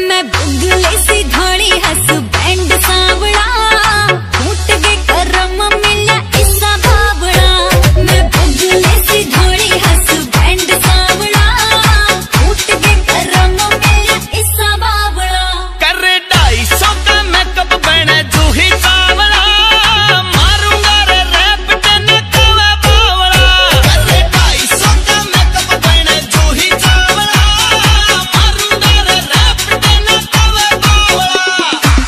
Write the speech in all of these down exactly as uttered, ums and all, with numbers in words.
मैं बुगले सी धोली हसबैंड सांवला, फूट के करम मिला इसा बावड़ा। मैं बुगले सी धोली हसबैंड सांवला, फूट के करम मिला इसा बावड़ा। कर ढाई सौ का मेकअप बने जूही चावला, मारूंगा रे रैप तेन कवा बावड़ा। कर ढाई सौ का मेकअप बने जूही चावला, मारूंगा रे रैप तेन कवा बावड़ा।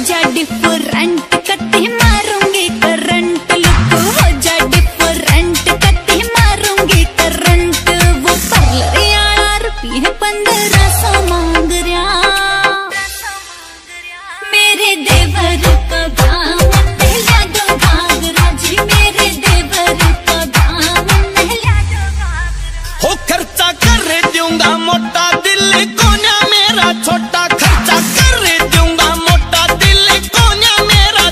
जा डिफरेंट कत्ती मारूंगी करंट, लुक हो जा डिफरेंट कत्ती मारूंगी करंट। वो पार्लर यारा रुपये पंद्रह सौ मांग रहा, मेरे देवर का दामन नहला दो घाघरा जी, मेरे देवर का दामन नहला दो घाघरा। हो खर्चा कर दूंगा मोटा दिल कोन्या मेरा छोटा, खर्चा कर दूंगा मोटा दिल कोन्या मेरा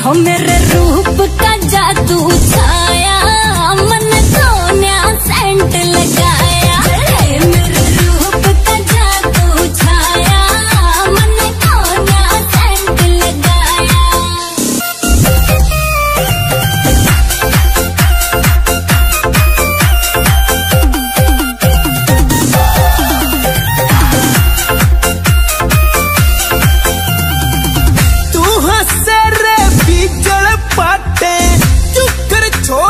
हो मेरे रूप का जादू छाया, मन को नया सेंट लगाया। है मेरे रूप का जादू छाया, मन को नया सेंट लगाया। तू हंसे रे बिगड़ पाटे, चुकर छोड़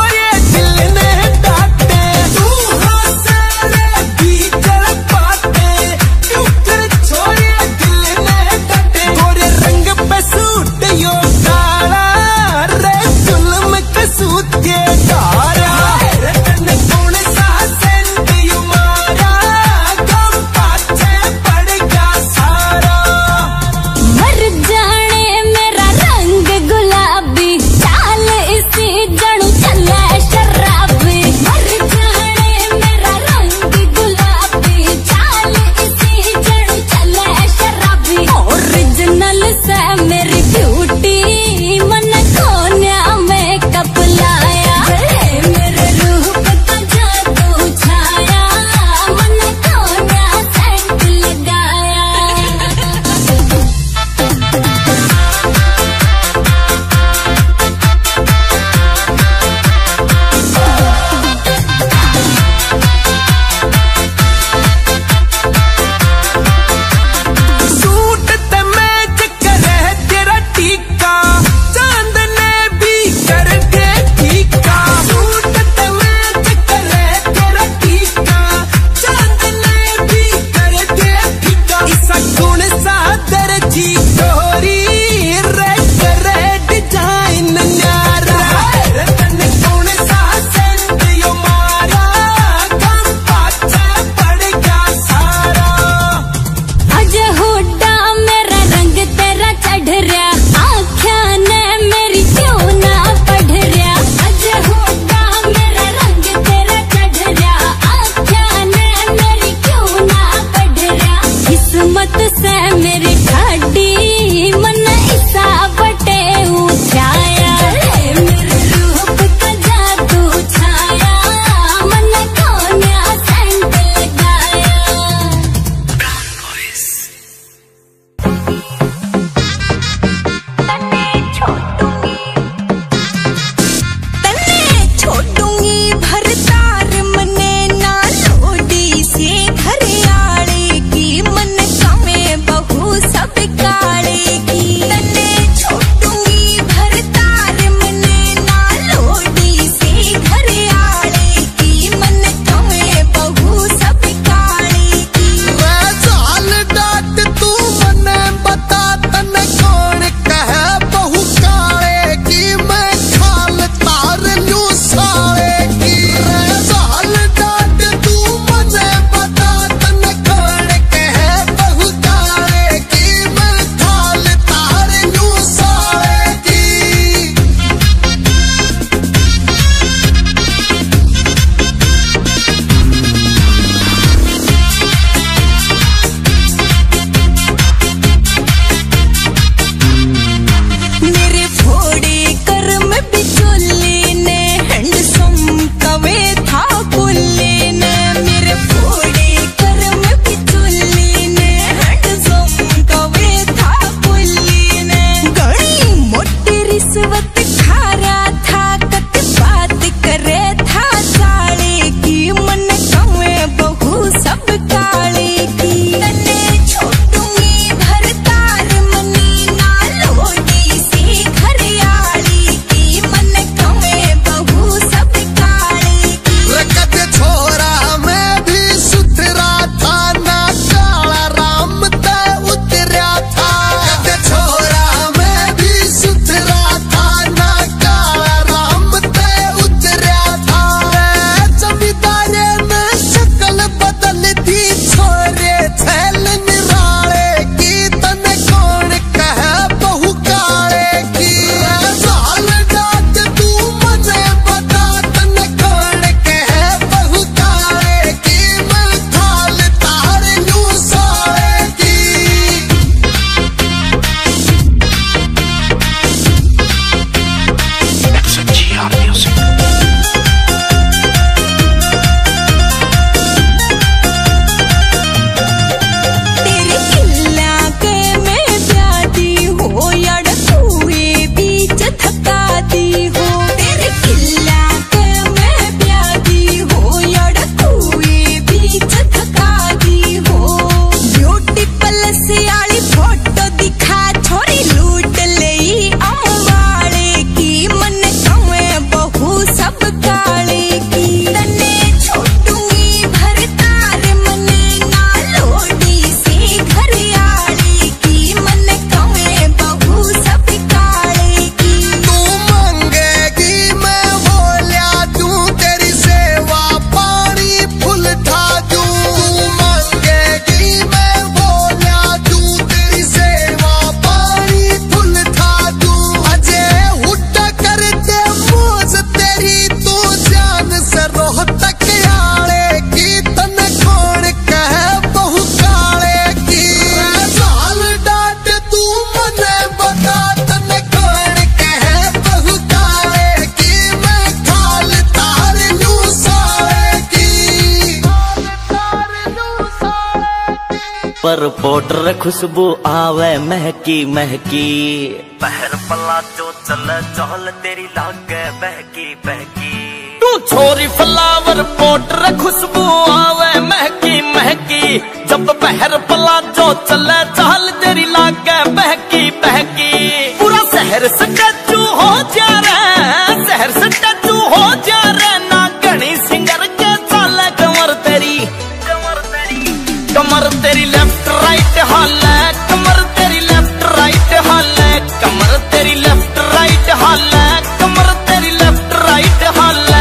फ्लावर पाउडर खुशबू आवे महकी महकी। पहर पला जो चल चहल तेरी लागे बहकी बहकी। तू छोरी फ्लावर पाउडर खुशबू आवे महकी महकी। जब पहर पला जो चल चहल तेरी लागे बहकी बहकी। पूरा शहर स्टैचू हो जा रहा, शहर स्टैचू हो जा रहा ना घनी सिंगर के चाल कमर तेरी कमर तेरी कमर तेरी लेफ्ट राइट हाल है, कमर तेरी लेफ्ट राइट हाल है, कमर तेरी लेफ्ट राइट हाल है, कमर तेरी लेफ्ट राइट हाल है।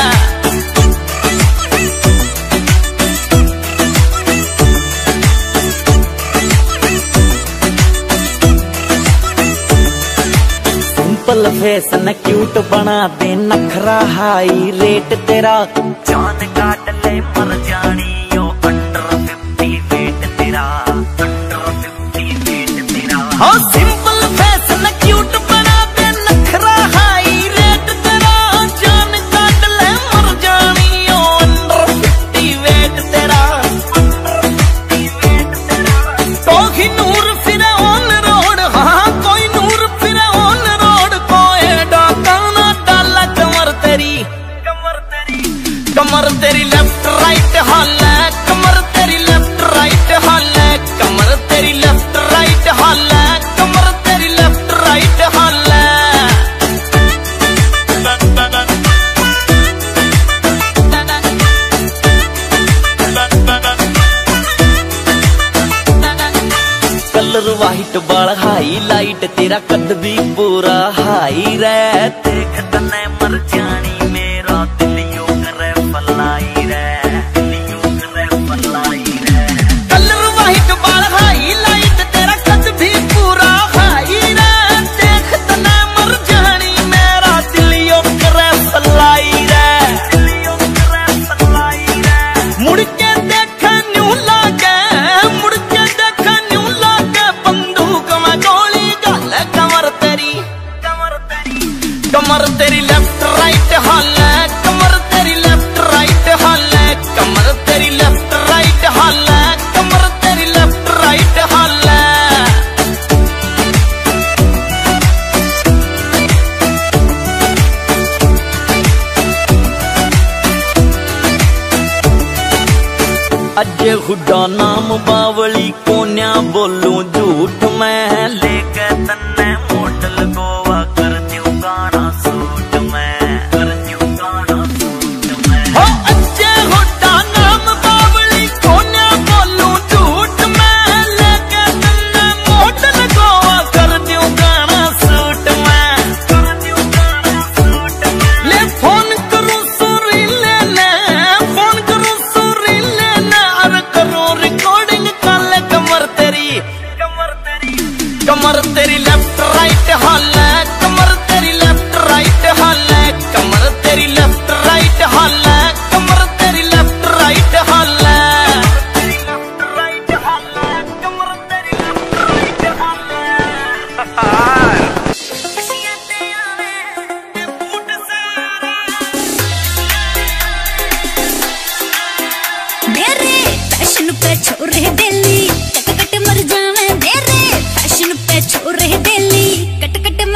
सिंपल फेस न क्यूट बना दे नखरा हाई रेट तेरा। जान काट ले मर जानी यो अंडर फिफ्टी वेट तेरा, अंडर फिफ्टी वेट तेरा। हाँ सिंपल फेस न क्यूट बना दे नखरा हाई रेट तेरा। जान काट ले मर जानी यो अंडर फिफ्टी वेट तेरा, अंडर फिफ्टी वेट तेरा। तो ही नूर फिर ऑन रोड, हाँ कोई नूर फिर ऑन रोड, कोई डाका ना डाला कमर तेरी कमर तेरी कमर तेरी लेफ्ट राइट हाल है, कमर तेरी लेफ्ट राइट हाल है, कमर तेरी लेफ्ट राइट हाल है, कमर तेरी लेफ्ट राइट हाल है। कलर वाइट बाल हाई लाइट तेरा कद भी पूरा हाई रे। देख तने मर जानी मेरा दिल यूं करे फलाई रे, दिल यूं करे फलाई रे। कलर वाइट बाल हाई लाइट तेरा कद भी पूरा हाई रे। देख तने मर जानी मेरा दिल यूं करे फलाई रे, दिल यूं करे फलाई रे। मुड़ के देखा न्यू लागे, मुड़ के देखा न्यू लागे बंदूक में गोली गाले कमर तेरी कमर तेरी कमर तेरी लेफ्ट राइट हाल है, कमर तेरी लेफ्ट राइट हाल है, कमर तेरी लेफ्ट राइट हाल है, कमर तेरी लेफ्ट राइट हाल है। अजय हुड्डा नाम बावली कोन्या बोलूं झूठ मैं। लेके तन्ने मोटल गोवा कर द्यूं गाना सूट मैं, कर द्यूं गाना सूट मैं। हो अजय हुड्डा नाम बावली कोन्या बोलूं झूठ मैं। लेके तन्ने मोटल गोवा कर द्यूं गाना सूट मैं, कर द्यूं गाना सूट मैं। ले फोन करूं सुरीले ने, फोन करूं सुरीले ने, अरे करूं रिकॉर्डिंग काले कमर तेरी कमर तेरी कमर तेरी लेफ्ट राइट हाल है, कमर तेरी लेफ्ट राइट हाल है, कमर तेरी लेफ्ट राइट हाल है, कमर तेरी लेफ्ट राइट हाल है, लेफ्ट राइट हाल है, कमर तेरी लेफ्ट राइट हाल है। मेरे फैशन पे छोरे दिल्ली कट कट मर जावे, मेरे फैशन पे छोरे दिल्ली कट कट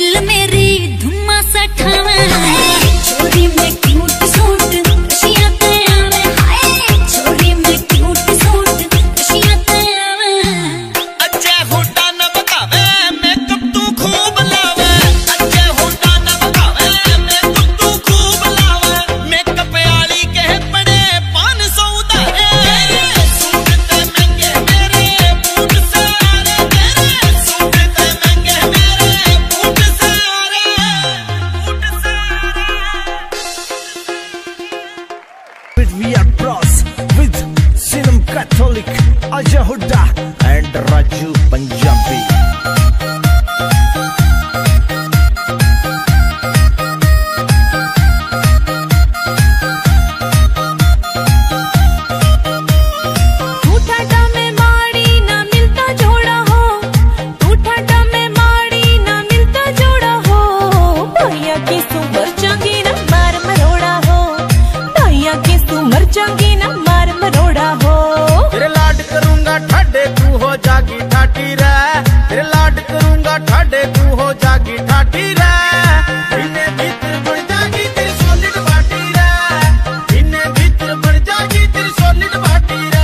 दिल मेरी धुम्मा सा ठावे छोरी में क्यूट सूट रशिया ते आवे हाय छोरी में क्यूट सूट रशिया ते आवे अच्छे होटा न बतावे मेकअप तू खूब लावे अच्छे होटा न बतावे मेकअप तू खूब लावे मेकअप वाली कह पड़े पाँच सौ उधारे सूट ते महंगे मेरे बूट सारे तेरे सूट ते महंगे मेरे बूट सारे बूट सारे With we are pros with Sinam Catholic, Aja Huda and Raju Punjabi. तू ठाठा में माड़ी ना मिलता जोड़ा हो तू ठाठा में माड़ी ना मिलता जोड़ा हो भैया की सुमर चंगी ना मार मरोड़ा हो भैया की सुमर चंगी ना मार मरोड़ा हो तेरे लाड करूंगा ठाडे तू हो जागी ठाठी रे तेरे लाड करूंगा ठाडे तू हो जागी ठाठी रे इन्हें भीतर बढ़ जागी तेरी सॉलिड बाटी रे इन्हें भीतर बढ़ जागी तेरी सॉलिड बाटी रे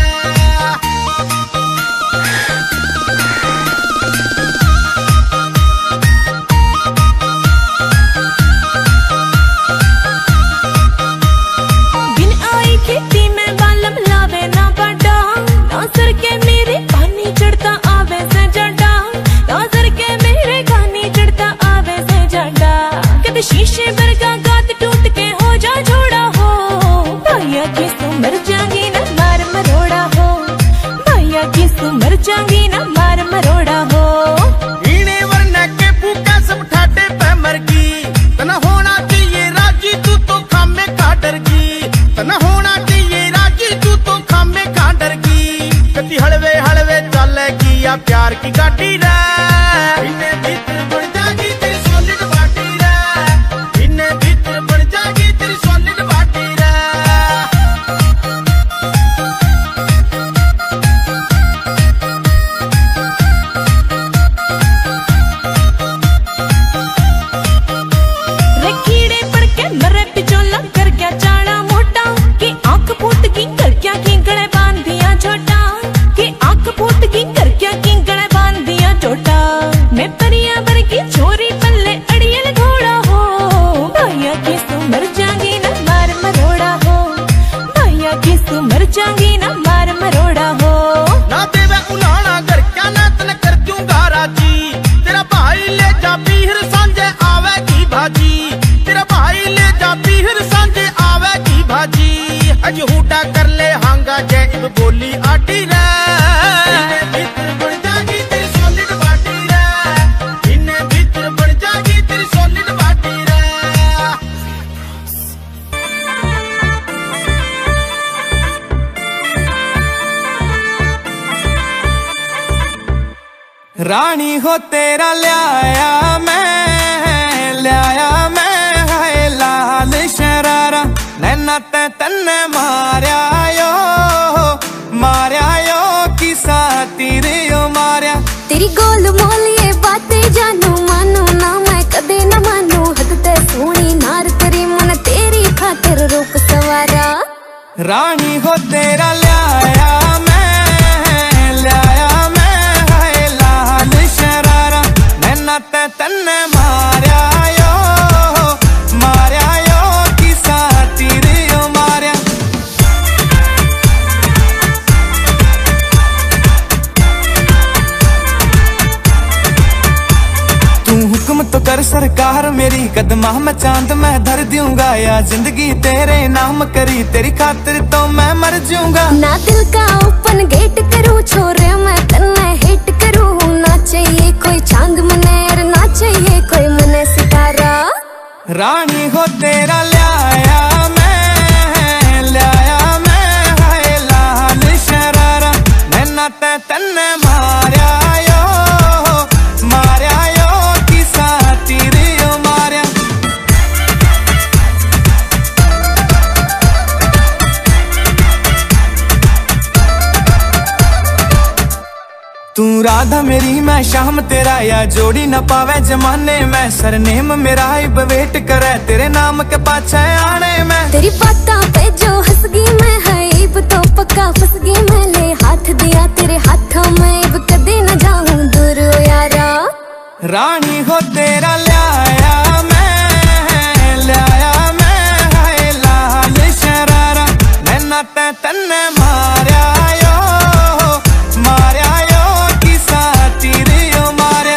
बिन आई खेती में बालम लावे ना बड़ा नौसर के मेरे पानी चढ़ता आवे से जड़ा नौसर के मेरे खानी चढ़ता आवे से जड़ा कद शीशे बरगा गात टूट के हो जा जोड़ा हो भैया की सुमर जागी ना मार मरोड़ा हो भैया की सुमर जागी ना मार मरोड़ा हो इन्हें वरना के भूखा सब ठाडे पे मरगी तना होना चाहिए राजी तू तो खामे का डरगी तना होना चाहिए राजी तू तो खामे का डरगी कति हलवे हलवे चलेगी या प्यार की गाड़ी रे इन्हें भीतर बढ़ जागी तेरी सॉलिड बाटी रे इन्हें भीतर बढ़ जागी तेरी सॉलिड बाटी रे रे कीड़े पड़ के मरे पिचोला कर क्या चाड़ा मोटा कि आंख फूट की कर क्या की गले बांध दिया छोटा कि आंख फूट की कर क्या की गले बांध दिया छोटा मैं परिया भर की छोरी पल्ले अड़ियल घोड़ा हो भैया की सुमर जागी ना मार मरोड़ा हो भैया की सुमर जागी ना मार मरोड़ा हो ना देवे उलाना घर क्या ना तन कर दूंगा राजी तेरा भाई ले जा पीहर सांझे आवेगी भाजी तेरा भाई ले जा पीहर सांझे आवेगी भाजी अज हुटा कर ले हांगा जय बोली आटी रे इन्हें भीतर बढ़ जागी तेरी सॉलिड बाटी रे इन्हें भीतर बढ़ जागी तेरी सॉलिड बाटी रे रानी हो तेरा ल्याया मैं ल्याया मैं है लाल शरारा नैना ते तन्ने मारया यो मारया यो किसा तीर यो मारया तेरी गोल मोल ये बातें जानू मानू ना मैं कदे न मानू हद ते सोनी नार तेरी मन तेरी खातिर रूप सवारा रानी हो तेरा ल्याया मैं ल्याया मैं है लाल शरारा नैना ते तन्ने मारया यो मारया यो किसा तीर यो मारया तू हुक्म तो कर सरकार मेरी कदमा में चांद मैं धर दूंगा या जिंदगी तेरे नाम करी तेरी खातिर तो मैं मर जाऊंगा ना दिल का ओपन गेट करूँ छोरे मैं तन्ने हिट करूँ ना चाहिए कोई चांद मने और ना चाहिए कोई मने सितारा रानी हो तेरा ल्याया मैं ल्याया मैं है लाल शरारा नैना ते तन्ने मारया यो मारया यो किसा तीर यो मारया तू राधा मेरी मैं श्याम तेरा, या जोड़ी न पावे जमाने में। सरनेम मेरा इब वेट करे, तेरे नाम के पाछे आने में। तेरी बातों पे जो हंस गई मैं, है इब तो पक्का फंस गई मैं। ले हाथ दिया तेरे हाथों में, इब कदे न जाऊं दूर यारा। रानी हो तेरा लाया मैं, लाया मैं, हाय लाल शरारा। नैना ते तन्ने मारया यो, मारया यो, किसा तीर यो मारया।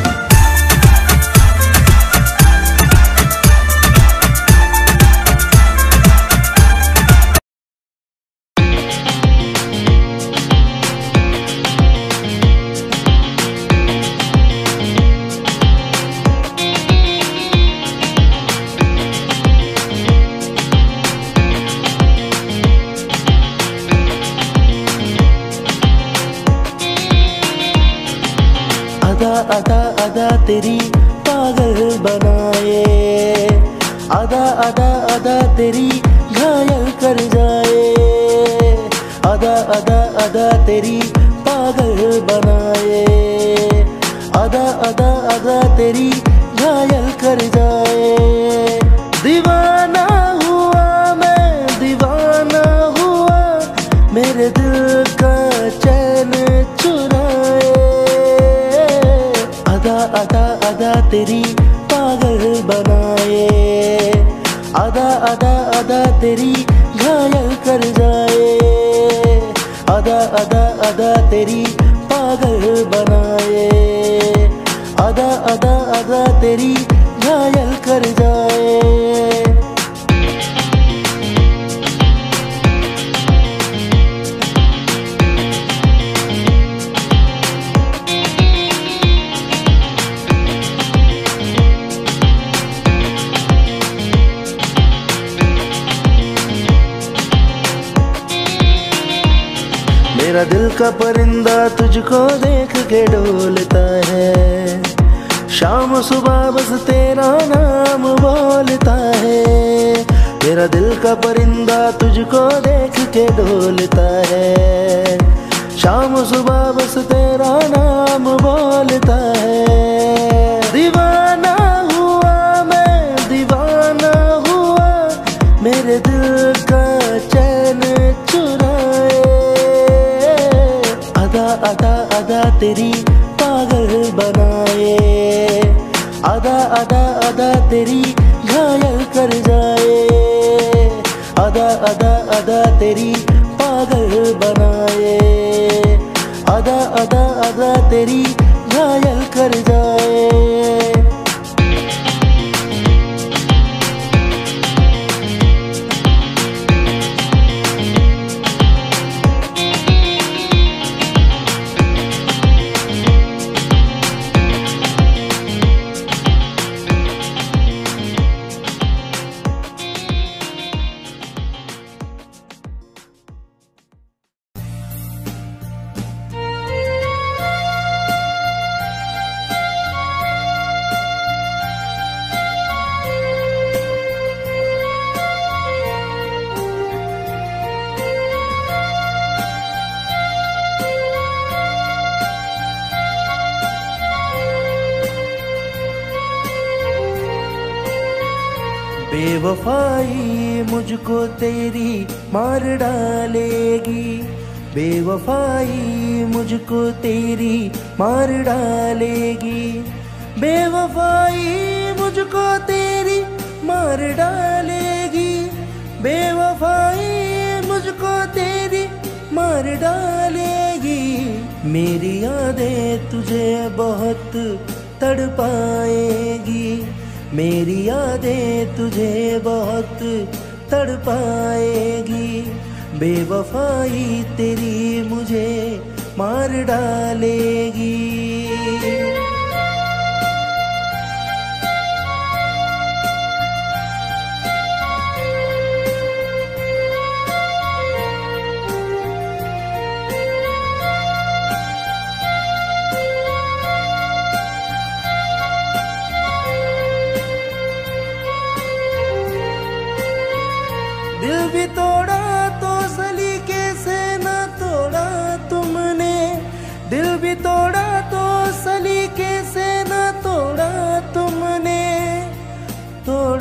अदा अदा अदा तेरी पागल बनाए, अदा अदा अदा तेरी घायल कर जाए। अदा अदा अदा तेरी पागल बनाए, अदा अदा अदा तेरी घायल कर जाए। दीवाना हुआ मैं, दीवाना हुआ, मेरे दिल का चैन चुराए। अदा अदा अदा तेरी पागल बनाए, अदा अदा अदा तेरी घायल कर जाए। अदा अदा अदा तेरी पागल बनाए, अदा अदा अदा तेरी घायल कर जाए। मेरा दिल का परिंदा तुझको देख के डोलता है, शाम सुबह बस तेरा नाम बोलता है। मेरा दिल का परिंदा तुझको देख के डोलता है, शाम सुबह बस तेरा नाम बोलता है। दीवाना हुआ मैं, दीवाना हुआ, मेरे दिल का चैन चुराए। अदा अदा अदा तेरी पागल बनाए, अदा अदा अदा तेरी घायल कर जाए। अदा अदा अदा तेरी पागल बनाए, अदा अदा अदा तेरी घायल कर जाए। बेवफाई मुझको तेरी मार डालेगी, बेवफाई मुझको तेरी मार डालेगी। बेवफाई मुझको तेरी मार डालेगी, बेवफाई मुझको तेरी मार डालेगी। मेरी यादें तुझे बहुत तड़पाएगी, मेरी यादें तुझे बहुत तड़पाएगी। बेवफाई तेरी मुझे मार डालेगी। दिल भी तोड़ा तो सलीके से न तोड़ा तुमने, दिल भी तोड़ा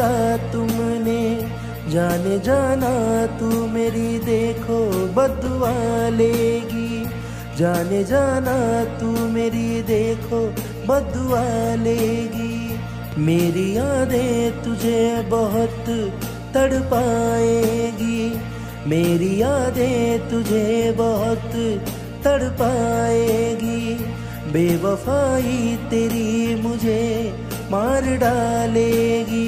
तोड़ा तुमने, जाने जाना तू मेरी देखो बदुआ लेगी, जाने जाना तू मेरी देखो बदुआ लेगी। मेरी यादें तुझे बहुत तड़पाएगी, मेरी यादें तुझे बहुत तड़पाएगी। बेवफाई तेरी मुझे मार डालेगी।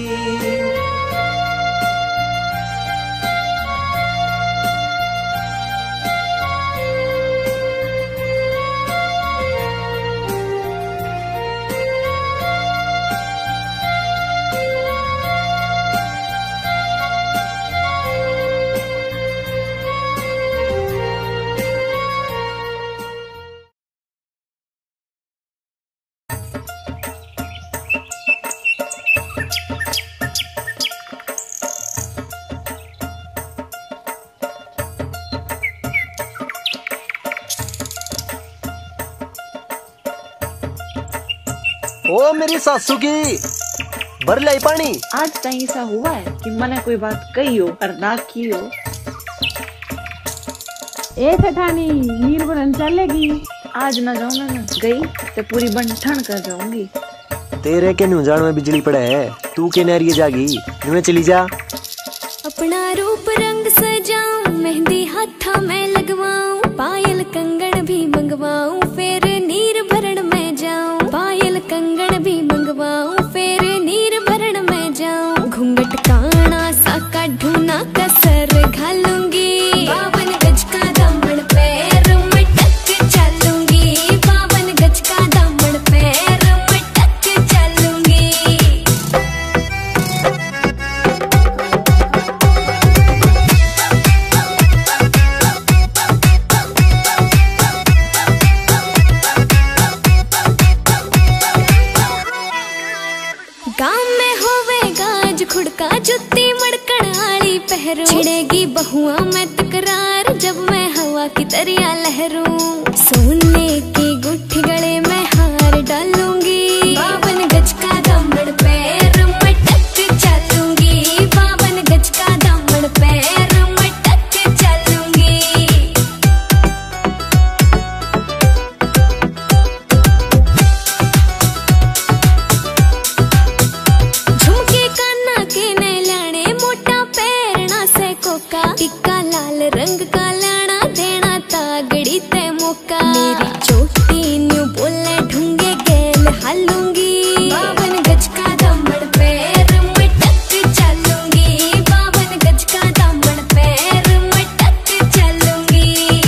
ओ मेरी सासू की भर लाई पानी। आज तक ऐसा हुआ है कि मैंने कोई बात कही हो और ना की हो। ए सेठानी नीर बन चलेगी। आज ना जाऊँ ना गई तो पूरी बन ठन कर जाऊंगी। तेरे के नुजान में बिजली पड़े है, तू के नारिये जागी में चली जा। अपना रूप रंग सजाऊं, मेहंदी हाथा में लगवाऊं, पायल कंगन भी मंगवाऊं, फिर नीर भरण में जाऊं। पायल कंगन भी मंगवाऊं, फिर नीर भरण में जाऊं। घूंघट काना सा काढूं ना कसर घालूंगी, बावन गज का दामन पैर में टक चलूंगी, बावन गज का दामन पैर में टक चलूंगी। गाँव में होवेगा आज खुड़का, जुत्ती मड़कड़ आली पहरू, छिड़ेगी बहुआ में तकरार जब मैं हवा की तरिया लहरूं। सोने की गुट्ठी गले में हार डालूंगी, बावन गज का दामन पैर में टक चलूंगी, बावन गज का दामन पैर में टक चलूंगी। झुमके काना के ने लाने, मोटा पैरना से कोका, टिक्का लाल रंग का लाना, देना तागड़ी ते मौका। मेरी चोटी न्यू बोले ढूंगे गेल हालूंगी, बावन गज का दामन पैर में टक चलूंगी, बावन गज का दामन पैर में टक चलूंगी।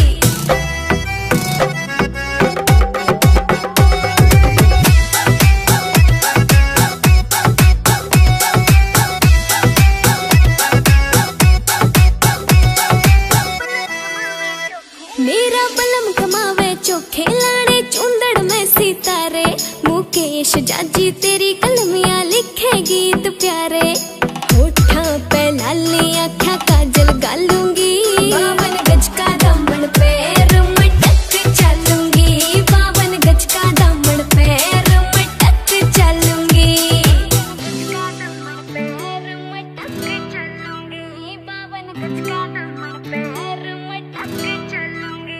मेरा बलम कमावे चोखे लाड़े, चुंदड़ में सितारे, मुकेश जाजी तेरी कलमिया लिखे गीत प्यारे। होठा पे लाली आँखा काजल गालूंगी, बावन गज का दामन पैर में टक चलूंगी, बावन गज का दामन पैर में टक चलूंगी। बावन गज का दामन पैर में टक चलूंगी।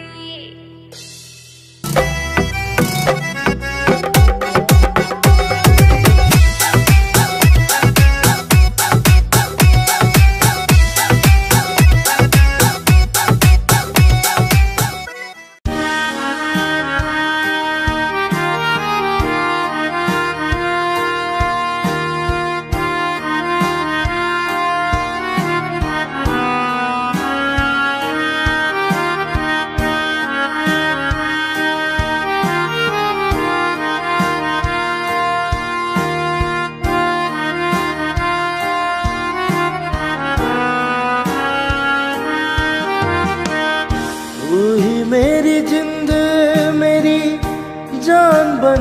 तू ही मेरी जिंद मेरी जान बन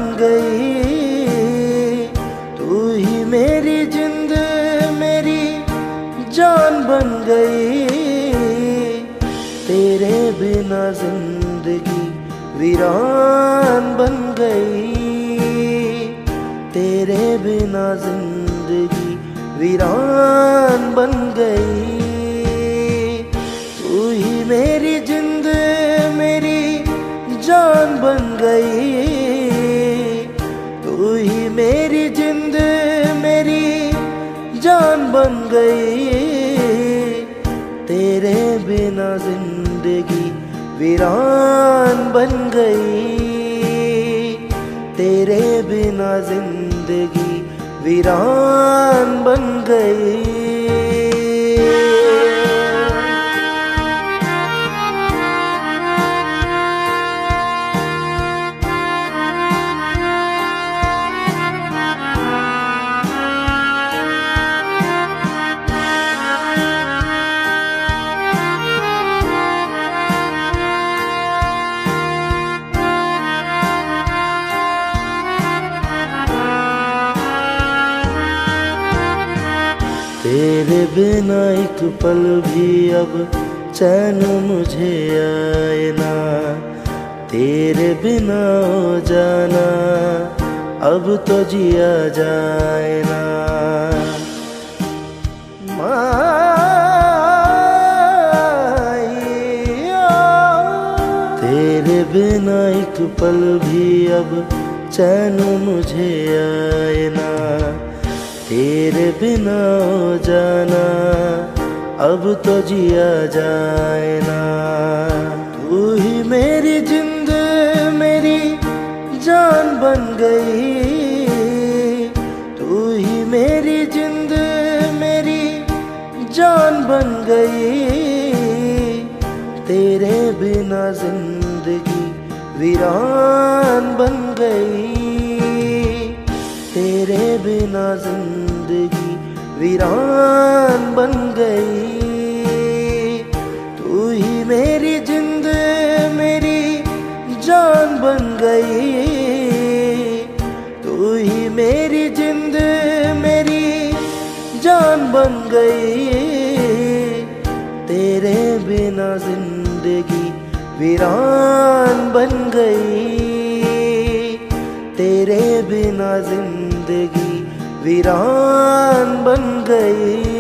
गई, तू ही मेरी जिंद मेरी जान बन गई। तेरे बिना जिंदगी वीरान बन गई, तेरे बिना जिंदगी वीरान बन गई। तू ही मेरी जिंद मेरी जान बन गई। तू ही मेरी जिंद मेरी जान बन गई। तेरे बिना जिंदगी वीरान बन गई। तेरे बिना जिंदगी वीरान बन गई। तेरे बिना एक पल भी अब चैन मुझे आए ना। तेरे बिना हो जाना अब तो जिया जाए ना। तेरे बिना एक पल भी अब चैन मुझे आए ना। तेरे बिना हो जाना अब तो जिया जाए ना। तू ही मेरी जिंद मेरी जान बन गई। तू ही मेरी जिंद मेरी जान बन गई। तेरे बिना जिंदगी वीरान बन गई। तेरे बिना जिंदगी वीरान बन गई। तू ही मेरी जिंद मेरी जान बन गई। तू ही मेरी जिंद मेरी जान बन गई। तेरे बिना जिंदगी वीरान बन गई। तेरे बिना जिंदगी वीरान बन गई।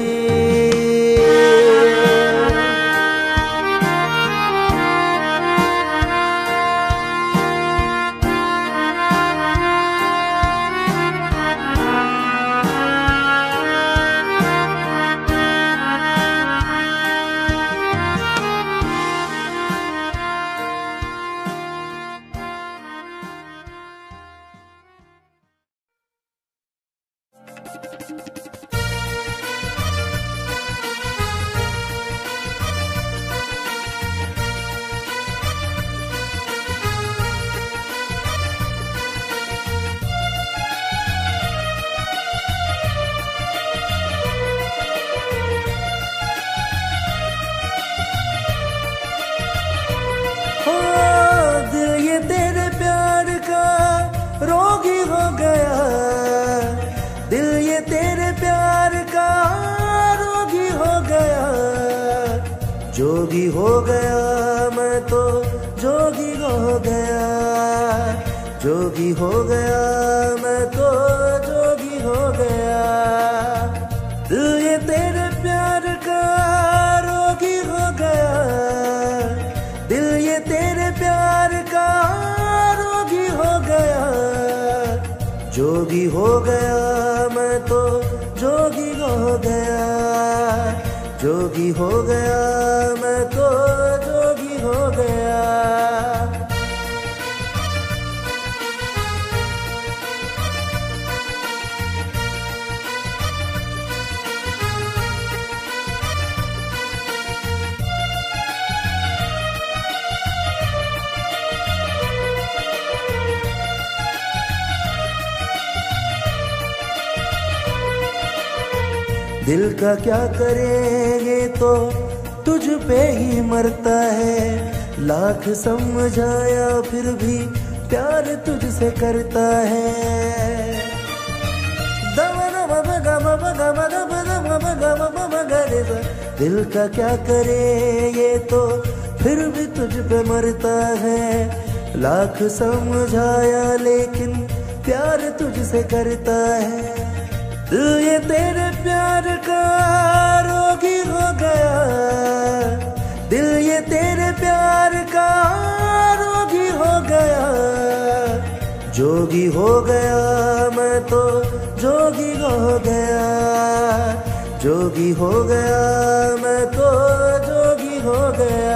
जोगी हो गया मैं तो जोगी हो गया। जोगी हो गया मैं तो जोगी हो गया। दिल ये तेरे प्यार का रोगी हो गया। दिल ये तेरे प्यार का रोगी हो गया। जोगी हो गया मैं तो जोगी हो गया। जोगी हो गया मैं तो जोगी हो गया। दिल का क्या करेंगे तो तुझ पे ही मरता है। लाख समझाया फिर भी प्यार तुझसे करता है। दिल का क्या करे ये तो फिर भी तुझ पे मरता है। लाख समझाया लेकिन प्यार तुझसे करता है। दिल ये तेरे प्यार का रोगी हो गया, दिल ये तेरे प्यार का रोगी हो गया, जोगी हो गया मैं तो जोगी हो गया, जोगी हो गया मैं तो जोगी हो गया।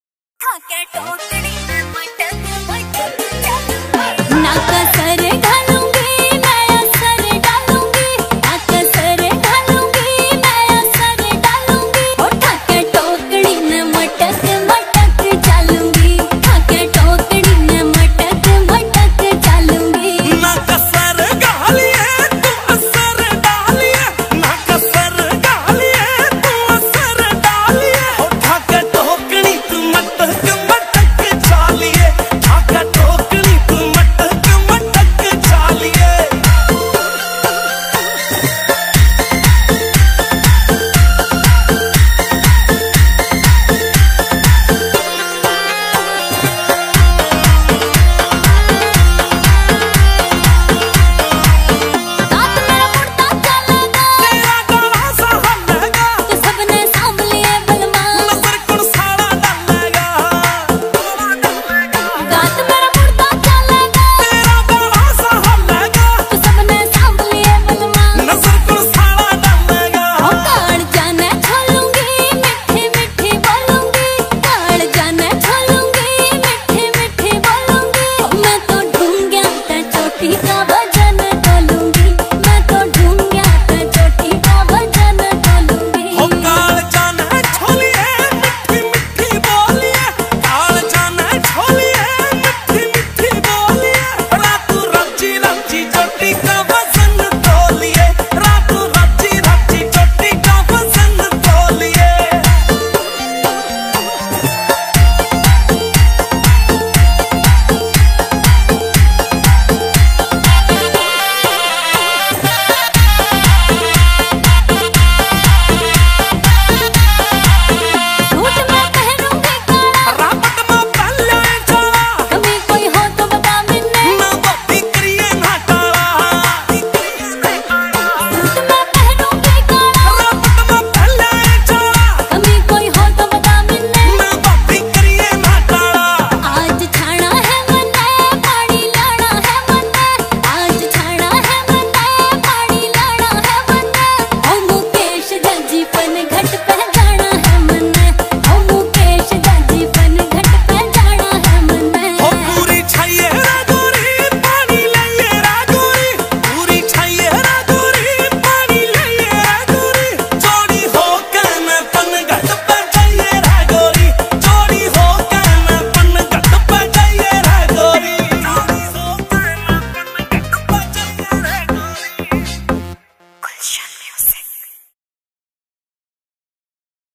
नाका सर ढल